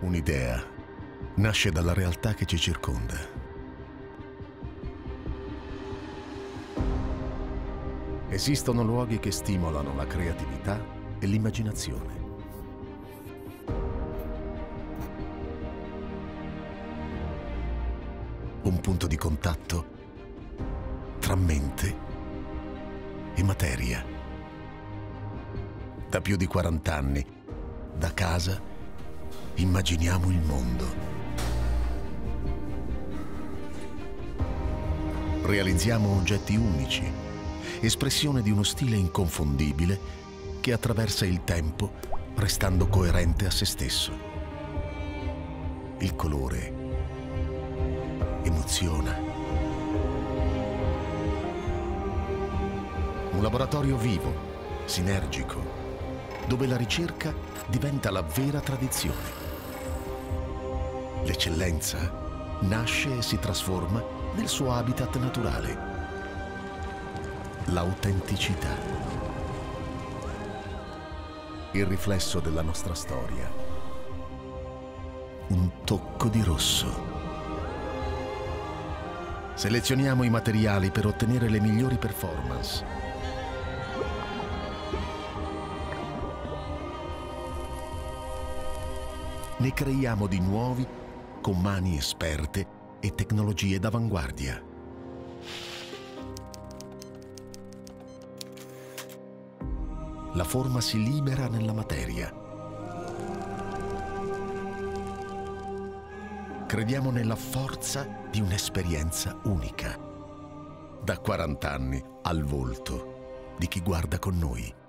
Un'idea nasce dalla realtà che ci circonda. Esistono luoghi che stimolano la creatività e l'immaginazione. Un punto di contatto tra mente e materia. Da più di 40 anni, da casa, immaginiamo il mondo. Realizziamo oggetti unici, espressione di uno stile inconfondibile che attraversa il tempo restando coerente a se stesso. Il colore emoziona. Un laboratorio vivo, sinergico, dove la ricerca diventa la vera tradizione. L'eccellenza nasce e si trasforma nel suo habitat naturale. L'autenticità. Il riflesso della nostra storia. Un tocco di rosso. Selezioniamo i materiali per ottenere le migliori performance. Ne creiamo di nuovi con mani esperte e tecnologie d'avanguardia. La forma si libera nella materia. Crediamo nella forza di un'esperienza unica, da 40 anni al volto di chi guarda con noi.